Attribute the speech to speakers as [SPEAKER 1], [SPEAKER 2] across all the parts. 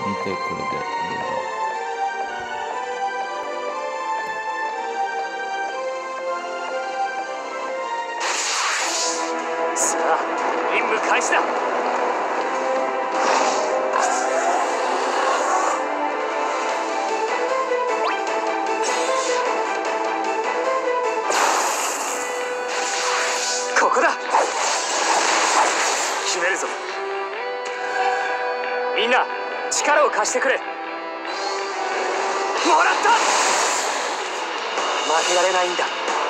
[SPEAKER 1] 見てこれで
[SPEAKER 2] さあ任務開始だ。ここだ。決めるぞ。みんな力を貸してくれ。もらった。負けられないんだ。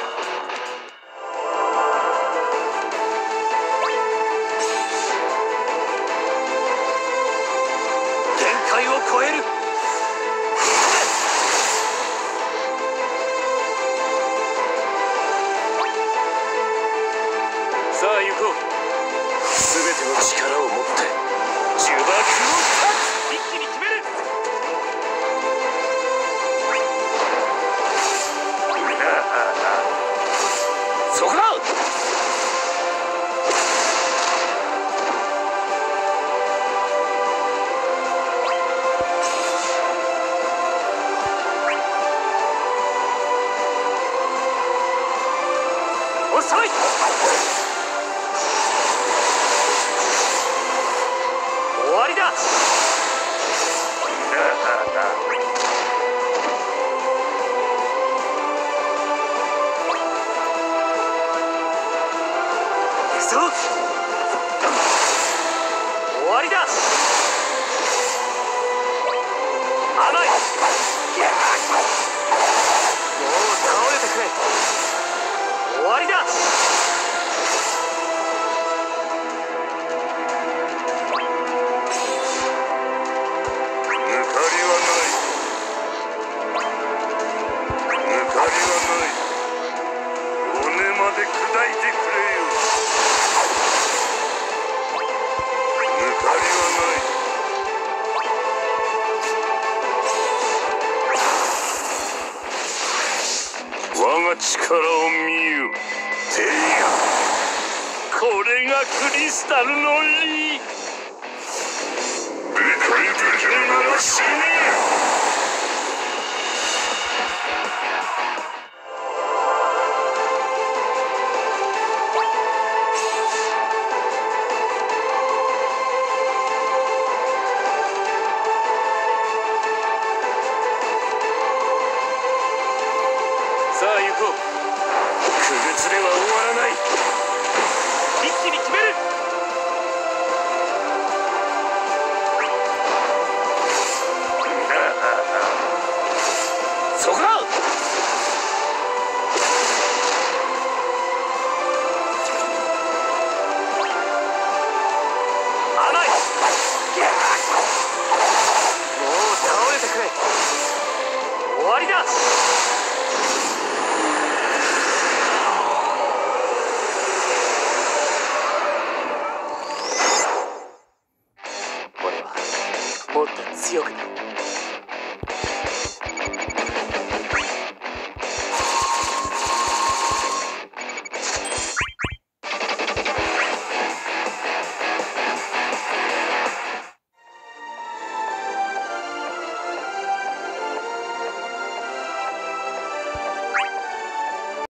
[SPEAKER 2] 限界を超える。さあ行こう。全ての力を持って呪縛を断つ。一気に決める。そこだ。遅い。終わりだ。行くぞ。終わりだ。甘い。もう倒れてくれ。終わりだ。
[SPEAKER 3] 我が力を見よ。テイガ。これがクリスタルの利。理解できるなら死ね。
[SPEAKER 2] さあ行こう。
[SPEAKER 3] 不滅では終わらない。
[SPEAKER 2] 一気に決める。
[SPEAKER 3] そこだ。
[SPEAKER 2] 甘い。もう倒れてくれ。終わりだ。俺はもっと強くなる。